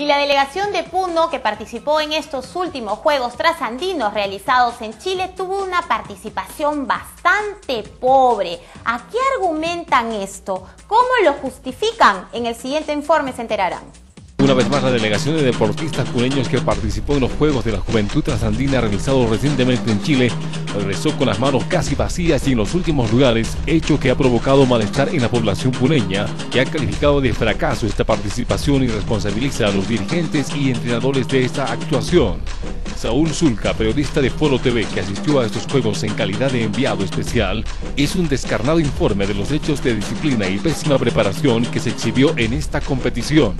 Y la delegación de Puno, que participó en estos últimos Juegos Trasandinos realizados en Chile, tuvo una participación bastante pobre. ¿A qué argumentan esto? ¿Cómo lo justifican? En el siguiente informe se enterarán. Una vez más, la delegación de deportistas puneños que participó en los Juegos de la Juventud Trasandina realizados recientemente en Chile regresó con las manos casi vacías y en los últimos lugares, hecho que ha provocado malestar en la población puneña, que ha calificado de fracaso esta participación y responsabiliza a los dirigentes y entrenadores de esta actuación. Saúl Zulca, periodista de Foro TV que asistió a estos Juegos en calidad de enviado especial, hizo un descarnado informe de los hechos de disciplina y pésima preparación que se exhibió en esta competición.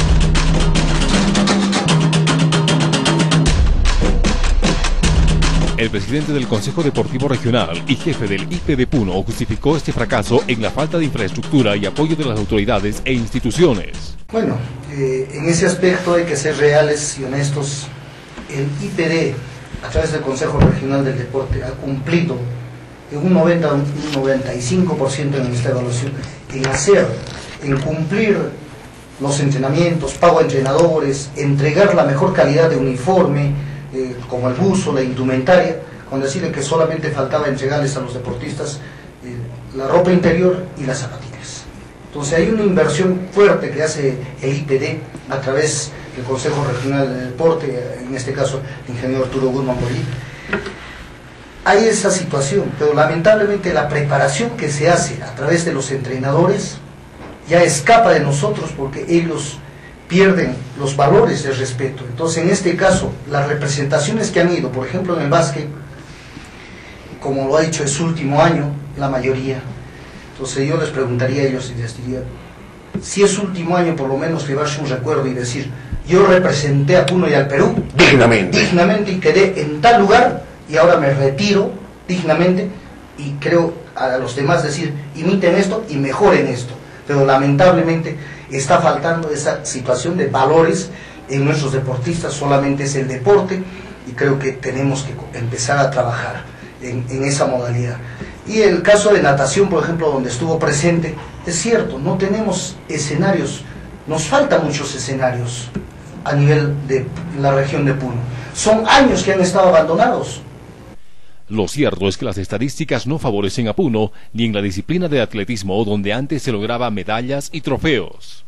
El presidente del Consejo Deportivo Regional y jefe del IP de Puno justificó este fracaso en la falta de infraestructura y apoyo de las autoridades e instituciones. Bueno, en ese aspecto hay que ser reales y honestos. El IPD, a través del Consejo Regional del Deporte, ha cumplido en un 90, un 95% en esta evaluación, en cumplir los entrenamientos, pago a entrenadores, entregar la mejor calidad de uniforme, como el buzo, la indumentaria, con decirle que solamente faltaba entregarles a los deportistas la ropa interior y las zapatillas. Entonces hay una inversión fuerte que hace el IPD a través del Consejo Regional de Deporte, en este caso el ingeniero Arturo Guzmán Bolí. Hay esa situación, pero lamentablemente la preparación que se hace a través de los entrenadores ya escapa de nosotros porque ellos pierden los valores de respeto. Entonces, en este caso, las representaciones que han ido, por ejemplo, en el básquet, como lo ha dicho, es su último año, la mayoría. Entonces, yo les preguntaría a ellos y les diría, si es su último año, por lo menos llevarse un recuerdo y decir, yo representé a Puno y al Perú dignamente y quedé en tal lugar y ahora me retiro dignamente y creo a los demás decir, imiten esto y mejoren esto. Pero lamentablemente está faltando esa situación de valores en nuestros deportistas, solamente es el deporte y creo que tenemos que empezar a trabajar en esa modalidad. Y el caso de natación, por ejemplo, donde estuvo presente, es cierto, no tenemos escenarios, nos faltan muchos escenarios a nivel de la región de Puno. Son años que han estado abandonados. Lo cierto es que las estadísticas no favorecen a Puno ni en la disciplina de atletismo donde antes se lograba medallas y trofeos.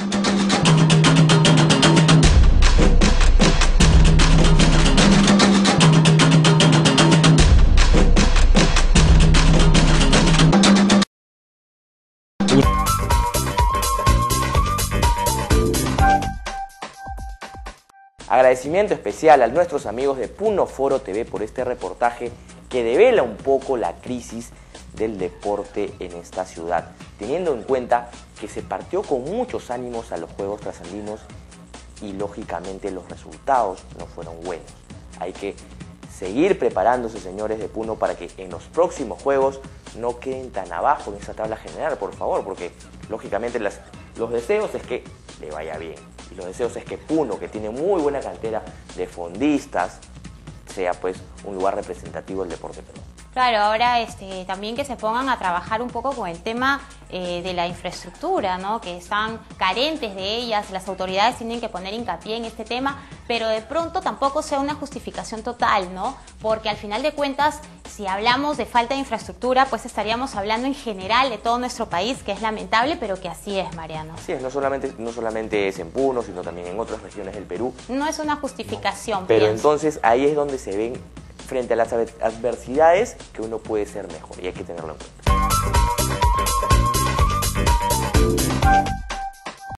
Agradecimiento especial a nuestros amigos de Puno Foro TV por este reportaje que devela un poco la crisis del deporte en esta ciudad, teniendo en cuenta que se partió con muchos ánimos a los Juegos Trasandinos y lógicamente los resultados no fueron buenos. Hay que seguir preparándose, señores de Puno, para que en los próximos Juegos no queden tan abajo en esa tabla general, por favor, porque lógicamente los deseos es que le vaya bien. Y los deseos es que Puno, que tiene muy buena cantera de fondistas, sea pues un lugar representativo del deporte peruano. Claro, ahora también que se pongan a trabajar un poco con el tema de la infraestructura, ¿no? Que están carentes de ellas, las autoridades tienen que poner hincapié en este tema, pero de pronto tampoco sea una justificación total, ¿no? Porque al final de cuentas, si hablamos de falta de infraestructura, pues estaríamos hablando en general de todo nuestro país, que es lamentable, pero que así es, Mariano. Así es, no solamente es en Puno, sino también en otras regiones del Perú. No es una justificación, pero pienso. Entonces ahí es donde se ven frente a las adversidades que uno puede ser mejor y hay que tenerlo en cuenta.